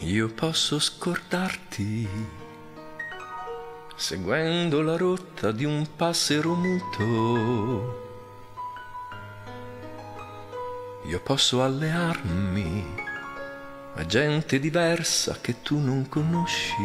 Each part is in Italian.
Io posso scordarti seguendo la rotta di un passero muto. Io posso allearmi a gente diversa che tu non conosci.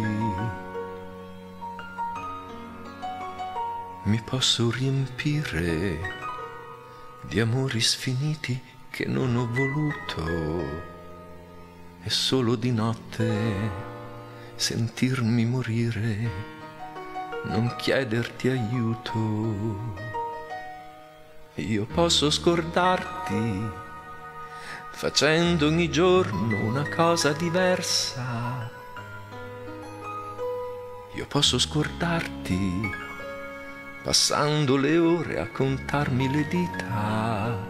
Mi posso riempire di amori sfiniti che non ho voluto. E solo di notte sentirmi morire, non chiederti aiuto. Io posso scordarti facendo ogni giorno una cosa diversa. Io posso scordarti passando le ore a contarmi le dita.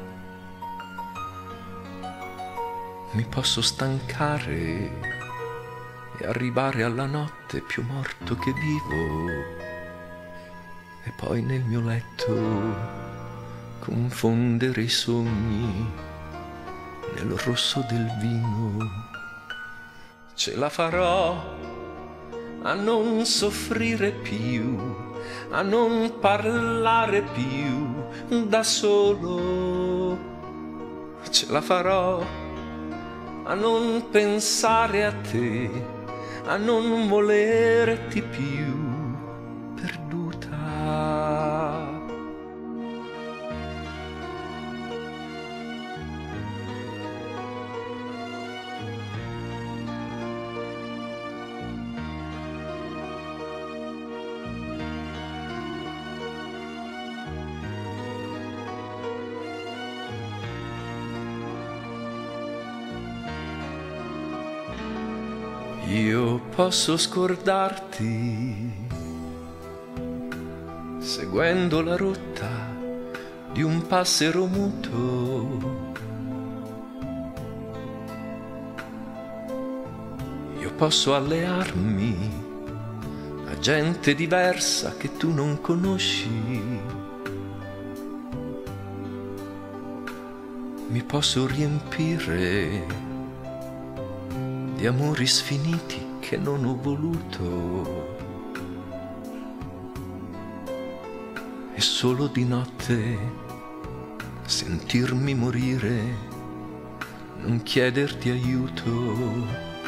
Mi posso stancare e arrivare alla notte più morto che vivo, e poi nel mio letto confondere i sogni nel rosso del vino. Ce la farò a non soffrire più, a non parlare più da solo. Ce la farò a non pensare a te, a non volerti più perduta. Io posso scordarti seguendo la rotta di un passero muto. Io posso allearmi a gente diversa che tu non conosci. Mi posso riempire di amori sfiniti che non ho voluto, e solo di notte sentirmi morire, non chiederti aiuto.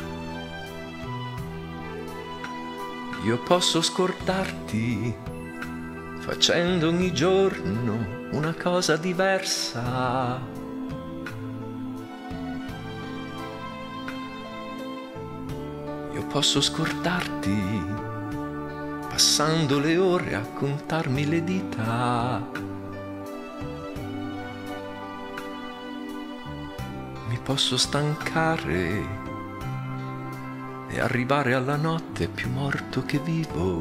Io posso scordarti facendo ogni giorno una cosa diversa. Io posso scordarti passando le ore a contarmi le dita. Mi posso stancare e arrivare alla notte più morto che vivo,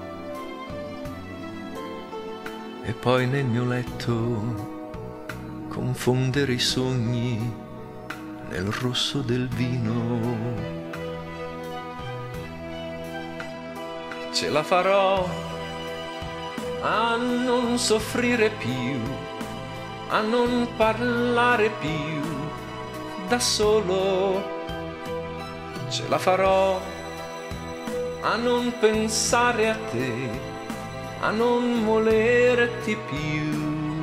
e poi nel mio letto confondere i sogni nel rosso del vino. Ce la farò a non soffrire più, a non parlare più da solo. Ce la farò a non pensare a te, a non volerti più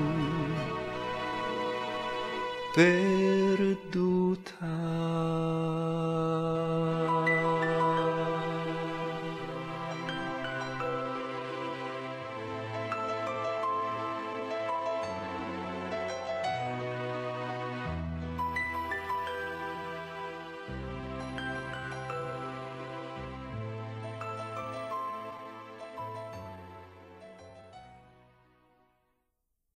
perduta.